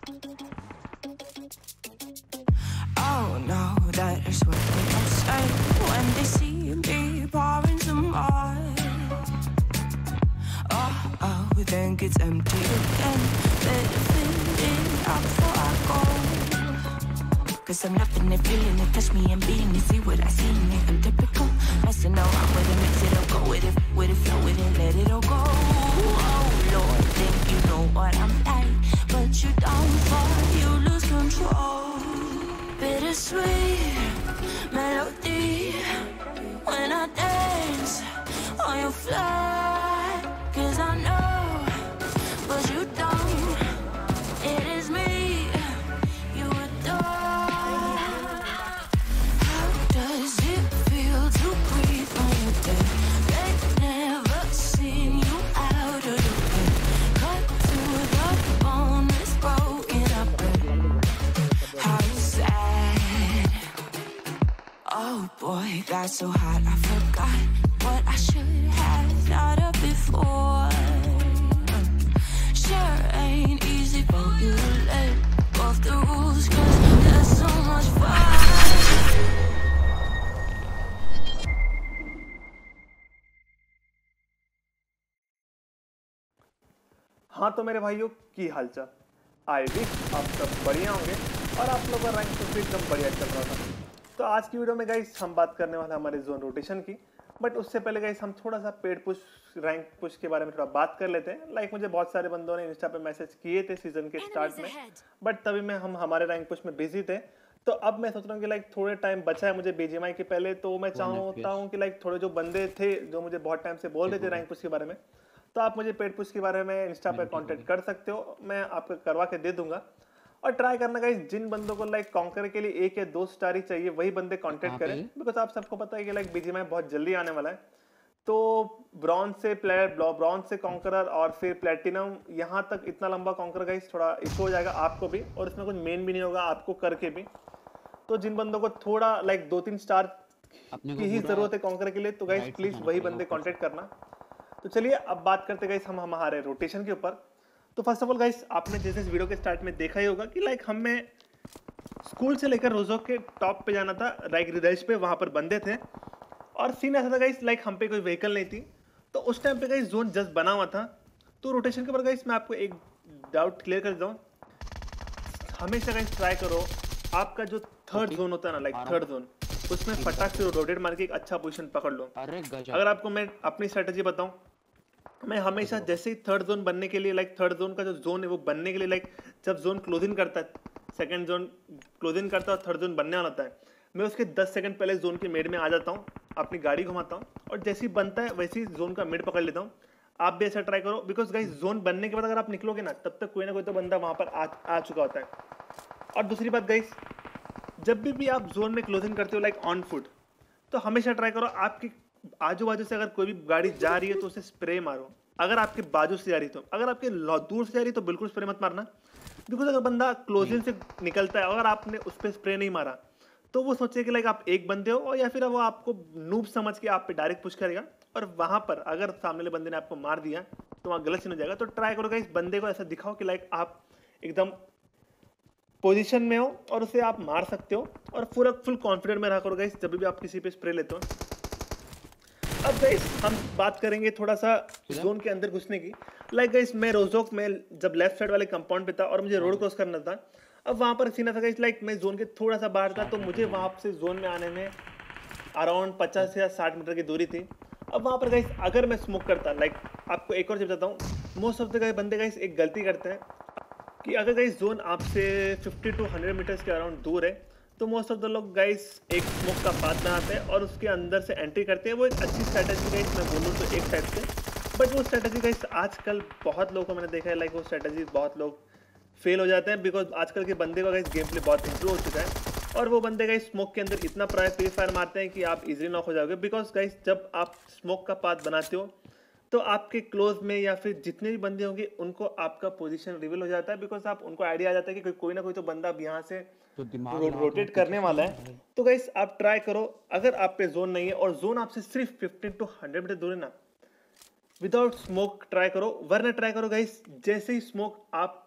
Oh no, that is what they all say when they see me pouring some more. Oh, then gets empty again. Better fill it up before I go. Cause I'm loving it, feeling it, touch me and being it. See what I see in it, I'm typical. Messing around with it, mix it up, go with it, flow with it, let it all go. Oh Lord, think you know what I'm like, but you don't fall, you lose control. Bittersweet melody when I dance on your fly. Cause I know, but you don't. It is me you adore. How does it feel to breathe on your dead? They've never seen you out of the bed. Cut to the bone, it's broken up. How sad. Oh boy, got so hot I forgot what I should have thought of before. Sure ain't easy for you to let go of the rules, cause there's so much fun. हाँ तो मेरे भाइयों की हालचाल, I wish आप सब बढ़िया होंगे और आप लोगों का रैंक पुश भी एकदम बढ़िया चल रहा था। तो आज की वीडियो में गाइस हम बात करने वाले हमारे जोन रोटेशन की, बट उससे पहले गाइस हम थोड़ा सा पेड पुश रैंक पुश के बारे में थोड़ा बात कर लेते हैं। लाइक मुझे बहुत सारे बंदों ने इंस्टा पे मैसेज किए थे सीजन के स्टार्ट में, बट तभी में हम हमारे रैंक पुश में बिजी थे। तो अब मैं सोच रहा हूँ कि लाइक थोड़े टाइम बचा है मुझे बीजीएमआई के पहले, तो मैं चाहता हूँ कि लाइक थोड़े जो बंदे थे जो मुझे बहुत टाइम से बोल रहे थे रैंक पुश के बारे में, तो आप मुझे पेड पुश के बारे में इंस्टा पे कांटेक्ट कर सकते हो, मैं आपको करवा के दे दूंगा। और ट्राई करना गाइस, जिन बंदों को लाइक कॉन्कर के लिए 1 या 2 स्टार ही चाहिए वही बंदे कांटेक्ट करें, बिकॉज आप सबको पता है कि लाइक बीजीएमआई बहुत जल्दी आने वाला है। तो ब्रॉन्ज से प्लेयर, ब्रॉन्ज से कॉन्करर और फिर प्लेटिनम, यहाँ तक इतना लंबा कॉन्कर गाइस थोड़ा इशू हो जाएगा आपको भी, और इसमें कुछ मेन भी नहीं होगा आपको करके भी। तो जिन बंदों को थोड़ा लाइक 2-3 स्टार की ही जरूरत है कॉन्कर के लिए, तो गाइस प्लीज वही बंदे कांटेक्ट करना। तो चलिए अब बात करते गाइस हम हमारे रोटेशन के ऊपर। तो फर्स्ट ऑफ ऑल गाइस, आपने जैसे इस वीडियो के स्टार्ट में देखा ही होगा कि लाइक हमें स्कूल से लेकर रोजो के टॉप पे जाना था, लाइक रिदेश पे, वहां पर बंदे थे और सीन ऐसा था गाइस लाइक हम पे कोई व्हीकल नहीं थी। तो उस टाइम पे गाइस जोन जस्ट बना हुआ था। तो रोटेशन के ऊपर गाइस मैं आपको एक डाउट क्लियर कर देता हूँ, हमेशा गाइस ट्राई करो आपका जो थर्ड जोन होता है ना, लाइक थर्ड जोन, उसमें फटाक से रोटेट मार के एक अच्छा पोजीशन पकड़ लो। अगर आपको मैं अपनी स्ट्रेटजी बताऊं, मैं हमेशा जैसे ही थर्ड जोन बनने के लिए, लाइक थर्ड जोन का जो जोन है वो बनने के लिए, लाइक जब जोन क्लोजिंग करता है, सेकंड जोन क्लोजिंग करता है और थर्ड जोन बनने वाला होता है, मैं उसके 10 सेकंड पहले जोन के मिड में आ जाता हूँ, अपनी गाड़ी घुमाता हूँ और जैसे ही बनता है वैसे ही जोन का मिड पकड़ लेता हूँ। आप भी ऐसा ट्राई करो, बिकॉज गाइस जोन बनने के बाद अगर आप निकलोगे ना, तब तक कोई ना कोई तो बंदा वहाँ पर आ चुका होता है। और दूसरी बात गाइस, जब भी आप जोन में क्लोजिंग करते हो लाइक ऑन फुट, तो हमेशा ट्राई करो आपकी आजू बाजू से अगर कोई भी गाड़ी जा रही है तो उसे स्प्रे मारो। अगर आपके बाजू से जा रही तो, अगर आपके दूर से जा रही तो बिल्कुल स्प्रे मत मारना, बिकॉज अगर बंदा क्लोजिंग से निकलता है, अगर आपने उस पर स्प्रे नहीं मारा तो वो सोचे कि लाइक आप एक बंदे हो, और या फिर वो आपको नूब समझ के आप पे डायरेक्ट पुश करेगा, और वहां पर अगर सामने वाले बंदे ने आपको मार दिया तो वहाँ गलत सीन हो जाएगा। तो ट्राई करो इस बंदे को ऐसा दिखाओ कि लाइक आप एकदम पोजीशन में हो और उसे आप मार सकते हो, और पूरा फुल कॉन्फिडेंट में रहा करो गाइस जब भी आप किसी पे स्प्रे लेते हो। अब गाइस हम बात करेंगे थोड़ा सा जोन के अंदर घुसने की। लाइक गाइस मैं रोजोक में जब लेफ्ट साइड वाले कंपाउंड पे था और मुझे रोड क्रॉस करना था, अब वहां पर सीन था गाइस लाइक मैं जोन के थोड़ा सा बाहर था, तो मुझे वहां से जोन में आने में अराउंड 50 या 60 मीटर की दूरी थी। अब वहां पर गाइस अगर मैं स्मोक करता, लाइक आपको एक और चीज बताता हूँ, मोस्ट ऑफ द गाइस बंदे गाइस एक गलती करते हैं कि अगर गाइस जोन आपसे 50 to 100 मीटर्स के अराउंड दूर है, तो मोस्ट ऑफ द लोग गाइस एक स्मोक का पाथ बनाते हैं और उसके अंदर से एंट्री करते हैं। वो एक अच्छी स्ट्रैटेजी गाइस मैं बोलूँ तो एक टाइप से, बट वो स्ट्रैटेजी गाइस आजकल बहुत लोगों को मैंने देखा है लाइक वो स्ट्रैटेजी बहुत लोग फेल हो जाते हैं, बिकॉज आजकल के बंदे का गाइस गेम प्ले बहुत इंप्रूव हो चुका है, और वो बंदे गाइस स्मोक के अंदर इतना प्री फायर मारते हैं कि आप इजीली नॉक हो जाओगे। बिकॉज गाइस जब आप स्मोक का पाथ बनाते हो तो आपके क्लोज में या फिर जितने भी बंदे होंगे उनको आपका पोजीशन रिवील हो जाता है, बिकॉज आप उनको आइडिया आ जाता है कि कोई ना कोई तो बंदा अब यहाँ से रोटेट करने वाला है। तो गाइस आप ट्राई करो, अगर आप पे जोन नहीं है और जोन आपसे सिर्फ 15 to 100 मीटर दूर है ना, विदाउट स्मोक ट्राई करो, वरना ट्राई करो गाइस जैसे ही स्मोक आप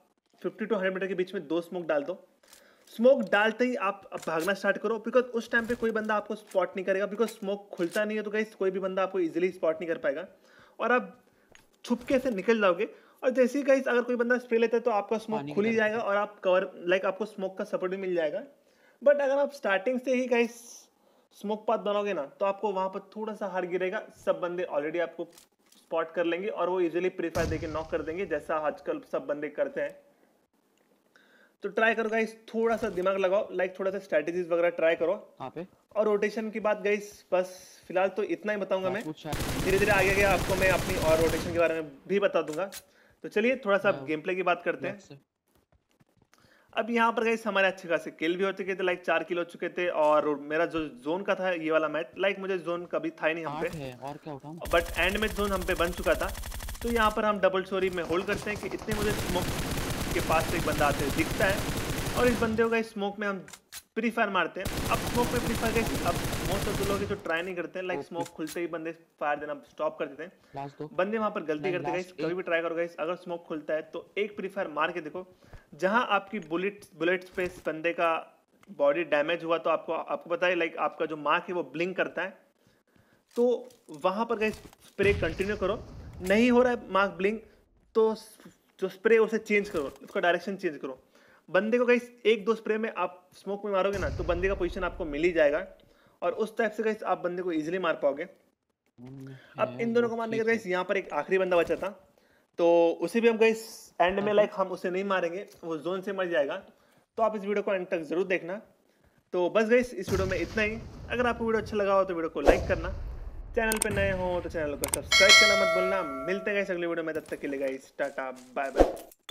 50 टू 100 मीटर के बीच में 2 स्मोक डाल दो। स्मोक डालते ही आप भागना स्टार्ट करो, बिकॉज उस टाइम पे कोई बंदा आपको स्पॉट नहीं करेगा, बिकॉज स्मोक खुलता नहीं है, तो गाइस कोई भी बंदा आपको इजीली स्पॉट नहीं कर पाएगा और आप छुपके से निकल जाओगे। और जैसे ही गाइस अगर कोई बंदा स्प्रे लेता है तो आपका स्मोक पानी की खुल ही तरफ जाएगा से। और आप कवर लाइक आपको स्मोक का सपोर्ट भी मिल जाएगा। बट अगर आप स्टार्टिंग से ही गाइस स्मोक पाथ बनाओगे ना तो आपको वहां पर थोड़ा सा हार्ड गिरेगा, सब बंदे ऑलरेडी आपको स्पॉट कर लेंगे और वो इजीली प्री फायर देके नॉक कर देंगे, जैसा आजकल सब बंदे करते हैं। तो ट्राई करो गाइस, थोड़ा सा दिमाग लगाओ, लाइक थोड़ा सा स्ट्रेटेजीज वगैरह ट्राई करो। कहाँ पे? और रोटेशन की बात गाइस बस फिलहाल तो इतना ही बताऊंगा मैं, पूछा धीरे धीरे आगे आपको मैं अपनी और रोटेशन के बारे में भी बता दूंगा। तो चलिए थोड़ा सा गेम प्ले की बात करते हैं। से। अब यहाँ पर गाइस हमारे अच्छे खासे किल भी हो चुके थे, लाइक 4 किल हो चुके थे और मेरा जो जोन का था ये वाला मैच, लाइक मुझे जोन कभी था ही नहीं हम 8 पे, है और क्या उठाऊं? बट एंड में जोन हम पे बन चुका था। तो यहाँ पर हम डबल स्टोरी में होल्ड करते हैं कि इतने मुझे स्मोक के पास से एक बंदा आते हुए दिखता है और इस बंदे को गाइस स्मोक में हम प्री फायर मारते हैं। अब स्मोक में प्री फायर गाइस अब मोस्ट ऑफ द लोग जो ट्राई नहीं करते हैं, लाइक स्मोक खुलते ही बंदे फायर देना स्टॉप कर देते हैं। लास्ट दो। बंदे वहां पर गलती नहीं, करते हैं गाइस, last कभी भी ट्राई करो गाइस, अगर स्मोक खुलता है तो एक प्री फायर मार के देखो, जहां आपकी बुलेट्स पे इस बंदे का बॉडी डैमेज हुआ तो आपको पता है लाइक आपका जो मार्क है वो ब्लिंक करता है, तो वहां पर गाइस स्प्रे कंटिन्यू करो। नहीं हो रहा है मार्क ब्लिंक तो जो स्प्रे उसे चेंज करो, उसका डायरेक्शन चेंज करो। बंदे को गाइस एक दो स्प्रे में आप स्मोक में मारोगे ना तो बंदे का पोजीशन आपको मिल ही जाएगा और उस टाइप से गाइस आप बंदे को इजीली मार पाओगे। अब इन दोनों को मारने के गाइस यहाँ पर एक आखिरी बंदा बचा था, तो उसे भी हम गाइस एंड में लाइक हम उसे नहीं मारेंगे, वो जोन से मर जाएगा। तो आप इस वीडियो को एंड तक जरूर देखना। तो बस गाइस इस वीडियो में इतना ही। अगर आपको वीडियो अच्छा लगा हो तो वीडियो को लाइक करना, चैनल पे नए हो तो चैनल को सब्सक्राइब करना मत भूलना। मिलते हैं गाइस अगले वीडियो में, तब तक के लिए गाइस टाटा बाय बाय।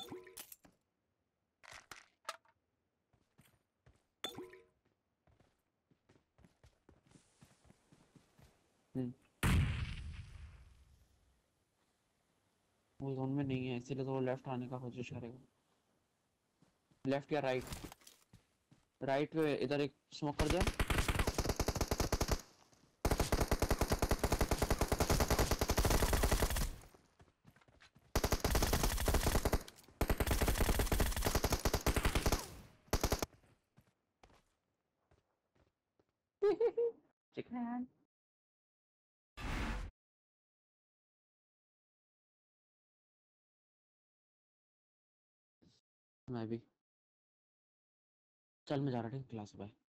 वो जोन में नहीं है इसीलिए तो वो लेफ्ट आने का कोशिश करेगा। लेफ्ट या राइट? राइट पे इधर एक स्मोक कर दिया। चिकन मैं भी। चल मैं जा रहा हूँ क्लास। बाय।